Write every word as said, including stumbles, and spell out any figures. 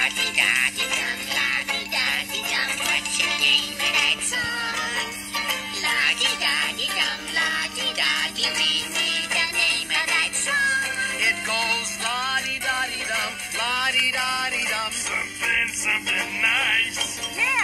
La-di-da-di-dum, la-di-da-di-dum, what's your name of that song? La-di-da-di-dum, la-di-da-di, read me the name of that song. It goes la-di-da-di-dum, la-di-da-di-dum. Something, something nice. La